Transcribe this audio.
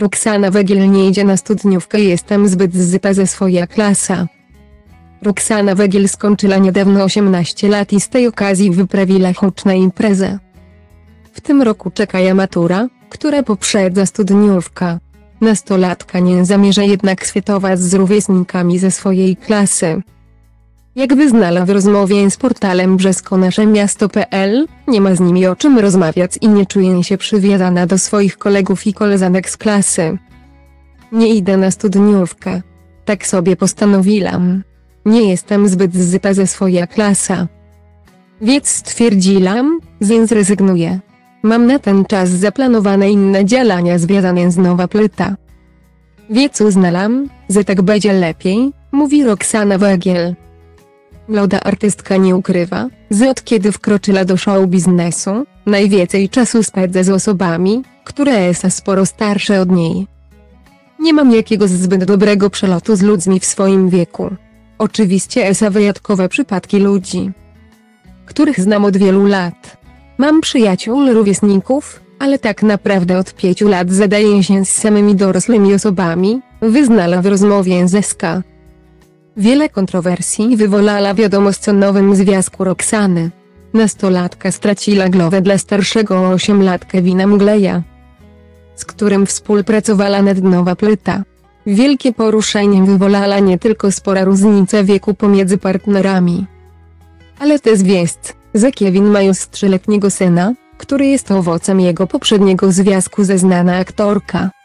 Roxana Wegiel nie idzie na studniówkę, jestem zbyt zypa ze swoja klasa. Roxana Wegiel skończyła niedawno 18 lat i z tej okazji wyprawiła huczną imprezę. W tym roku czeka ją matura, która poprzedza studniówka. Nastolatka nie zamierza jednak świętować z rówieśnikami ze swojej klasy. Jak wyznała w rozmowie z portalem brzeskonaszemiasto.pl, nie ma z nimi o czym rozmawiać i nie czuje się przywiązana do swoich kolegów i koleżanek z klasy. Nie idę na studniówkę. Tak sobie postanowiłam. Nie jestem zbyt zypa ze swoja klasa. Więc stwierdziłam, że zrezygnuję. Mam na ten czas zaplanowane inne działania związane z nowa płyta. Więc uznałam, że tak będzie lepiej, mówi Roxana Wegiel. Młoda artystka nie ukrywa, że od kiedy wkroczyła do show biznesu, najwięcej czasu spędza z osobami, które są sporo starsze od niej. Nie mam jakiegoś zbyt dobrego przelotu z ludźmi w swoim wieku. Oczywiście są wyjątkowe przypadki ludzi, których znam od wielu lat. Mam przyjaciół rówieśników, ale tak naprawdę od 5 lat zadaję się z samymi dorosłymi osobami, wyznała w rozmowie z SK. Wiele kontrowersji wywołała wiadomość o nowym związku Roxany. Nastolatka straciła głowę dla starszego o 8 lat Kevina Mgleja, z którym współpracowała nad nowa płyta. Wielkie poruszenie wywołała nie tylko spora różnica wieku pomiędzy partnerami, ale też wieść, że Kevin ma już 3-letniego syna, który jest owocem jego poprzedniego związku ze znaną aktorką.